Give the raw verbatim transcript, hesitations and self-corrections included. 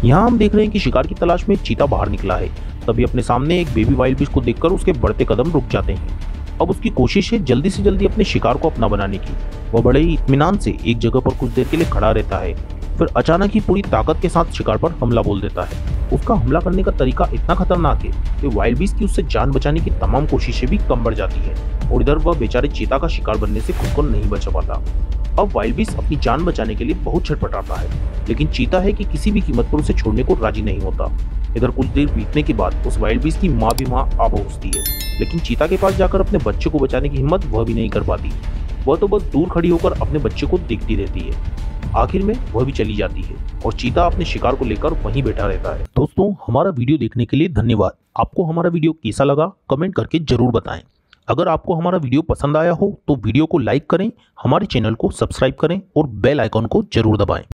यहाँ हम देख रहे हैं कि शिकार की तलाश में एक चीता बाहर निकला है। तभी अपने सामने एक बेबी वाइल्ड बीस्ट को देखकर उसके बढ़ते कदम रुक जाते हैं। अब उसकी कोशिश है जल्दी से जल्दी अपने शिकार को अपना बनाने की। वह बड़े ही इत्मीनान से एक जगह पर कुछ देर के लिए खड़ा रहता है, फिर अचानक ही पूरी ताकत के साथ शिकार पर हमला बोल देता है। उसका हमला करने का तरीका इतना खतरनाक है कि वाइल्ड बीस्ट की उससे जान बचाने की तमाम कोशिशें भी कम बढ़ जाती हैं और इधर वह बेचारे चीता का शिकार बनने से खुद को नहीं बचा पाता। अब वाइल्ड बीस्ट अपनी जान बचाने के लिए बहुत छटपटाता है, लेकिन चीता है कि किसी भी कीमत पर उसे छोड़ने को राजी नहीं होता। इधर कुछ देर बीतने के बाद उस वाइल्ड बीस्ट की माँ भी वहाँ आ पहुँचती है, लेकिन चीता के पास जाकर अपने बच्चे को बचाने की हिम्मत वह भी नहीं कर पाती। वह तो बस दूर खड़ी होकर अपने बच्चे को देखती रहती है। आखिर में वह भी चली जाती है और चीता अपने शिकार को लेकर वहीं बैठा रहता है। दोस्तों, हमारा वीडियो देखने के लिए धन्यवाद। आपको हमारा वीडियो कैसा लगा कमेंट करके जरूर बताएं। अगर आपको हमारा वीडियो पसंद आया हो तो वीडियो को लाइक करें, हमारे चैनल को सब्सक्राइब करें और बेल आइकॉन को जरूर दबाएं।